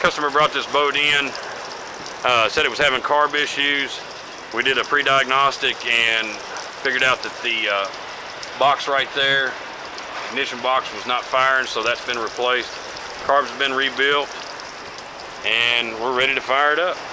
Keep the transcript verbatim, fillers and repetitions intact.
Customer brought this boat in, uh, said it was having carb issues. We did a pre-diagnostic and figured out that the uh, box right there, ignition box, was not firing, so that's been replaced. Carbs have been rebuilt, and we're ready to fire it up.